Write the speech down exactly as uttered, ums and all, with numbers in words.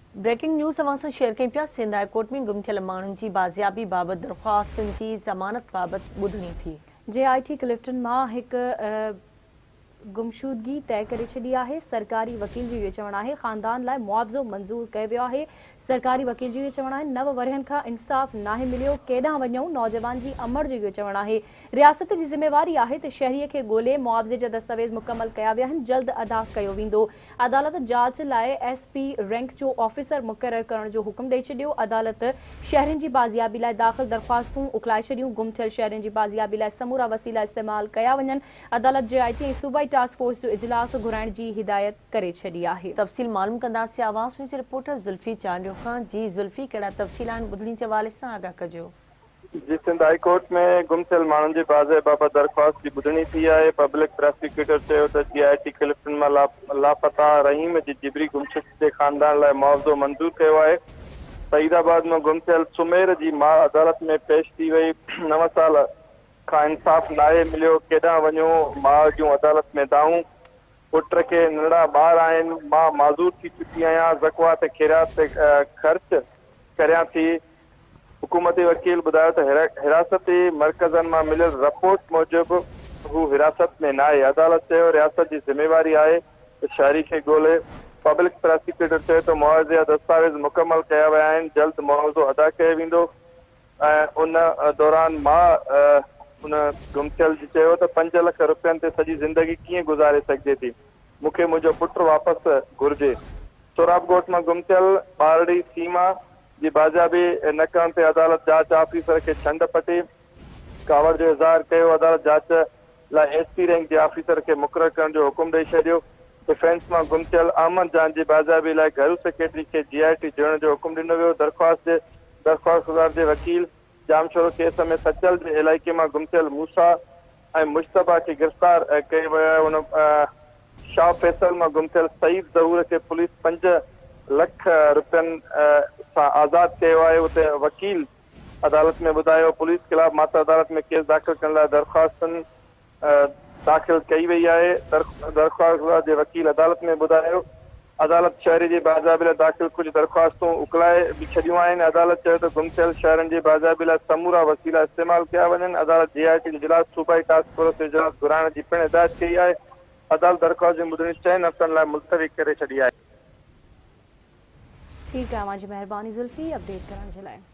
Breaking news अवां सां share कयूं पिया। सिंध हाई कोर्ट में गुम थियल माण्हुनि जी बाज़ियाबी बाबति दरख़्वास्तुनि जी ज़मानत बाबति ॿुधणी थी। जे आई टी क्लिफ्टन मां हिकु गुमशुदगी तय करे छॾी आहे। सरकारी वकील जो इहो चवणु आहे ख़ानदान लाइ मुआवज़ो मंज़ूर कयो वियो आहे। सरकारी वकील जो इहो चवणु आहे नव वरियनि खां इंसाफ़ नाहे मिलियो, केॾांहुं वञूं। नौजवान जी अमर जो इहो चवणु आहे रियासत जी ज़िम्मेवारी आहे त शहरीअ खे ॻोल्हे मुआवज़े जा दस्तावेज़ मुकमल कया विया आहिनि, जल्द अदा कयो वेंदो। अदालत जांच लाइ एस पी रैंक जो ऑफिसर मुक़ररु करण जो हुकुम ॾेई छॾियो। अदालत शहरनि जी बाज़ियाबी लाइ दाख़िल दरख़्वास्तूं उकलाए छॾियूं। गुम थियल शहरनि जी बाज़ियाबी लाइ समूरा वसीला इस्तेमालु कया वञनि। अदालत जे आई टी ऐं सूबाई टास्क फोर्स जो इजलास घुराइण जी हिदायत करे छॾी आहे। तफ़सील मालूम कंदासीं आवाज़ में रिपोर्टर ज़ुल्फी चांडियो खां। जी ज़ुल्फी, कहिड़ा तफ़सील आहिनि ॿुधणी जे हवाले सां आगाह कजो। जी, सिंध हाई कोर्ट में गुम थियल माण्हुनि जी बाज़े बाबति दरख़्वास्त जी ॿुधणी थी आहे। पब्लिक प्रोसिक्यूटर चयो त जी आई टी क्लिफ्टन मां लापता रहीम जी जिबरी गुमशुद जे ख़ानदान लाइ मुआवज़ो मंज़ूर कयो आहे। सईदाबाद में गुम थियल सुमेर जी मां अदालत में पेश थी वई। नव साल खां इंसाफ़ नाहे मिलियो, केॾांहुं वञूं। माउ जूं अदालत में दाऊं। पुट खे नंढड़ा ॿार आहिनि। मां माज़ूर थी चुकी आहियां, ज़क़वा ते खैरात ते ख़र्च करियां थी। हुकूमती वकील ॿुधायो त हिरासती मर्कज़नि मां मिलियल रिपोर्ट मूजिबि हू हिरासत में न आहे। अदालत चयो रियासत जी ज़िम्मेवारी आहे त शहरी खे ॻोल्हे। पब्लिक प्रोसिक्यूटर चयो त मुआवज़े जा दस्तावेज़ मुकमल कया विया आहिनि, जल्द मुआवज़ो अदा कयो वेंदो। ऐं उन दौरान मां उन गुम थियल जी चयो त पंज लख रुपयनि ते सॼी ज़िंदगी कीअं गुज़ारे सघिजे थी, मूंखे मुंहिंजो पुटु वापसि घुरिजे। सोराबकोट मां गुम थियल ॿारड़ी सीमा जी बाज़ियाबी न करण ते अदालत जांच ऑफिसर खे छंड पटी कावड़ जो इज़हार कयो। अदालत जांच लाइ एस पी रैंक जे ऑफिसर खे मुक़ररु करण जो हुकुम ॾेई छॾियो। डिफेंस मां गुम थियल अहमद जान जी बाज़ियाबी लाइ घरू सेक्रेटरी खे जी आई टी जोड़ण जो हुकुम ॾिनो वियो। दरख़्वास्त जे दरख़्वास्तदार जे वकील जामशोरो केस में सचल जे इलाइक़े मां गुम थियल मूसा ऐं मुश्तबा खे गिरफ़्तार कयो वियो आहे। उन शाह फैसल मां गुम थियल सईद ज़हूर खे पुलिस पंज लख रुपयनि सां आज़ादु कयो आहे। उते वकील अदालत में ॿुधायो पुलिस ख़िलाफ़ माता अदालत में केस दाख़िल करण लाइ दरख़्वास्तनि दाख़िल कई वई आहे। दरख़्वास्त जे वकील अदालत में ॿुधायो अदालत शहरी जी बाज़ियाबी लाइ दाख़िल कुझु दरख़्वास्तूं उकलाए बि छॾियूं आहिनि। अदालत चयो त गुम थियल शहरनि जी बाज़ियाबी लाइ समूरा वसीला इस्तेमालु कया वञनि। अदालत जे आई टी इजलास सूबाई टास्क फोर्स जो इजलास घुराइण जी पिणु हिदायत कई आहे। अदालत दरख़्वास्त जी ॿुधणी चइनि हफ़्तनि लाइ मुलतवी करे छॾी आहे। ठीकु आहे, मुंहिंजी महिरबानी ज़ुल्फी अपडेट करण जे लाइ।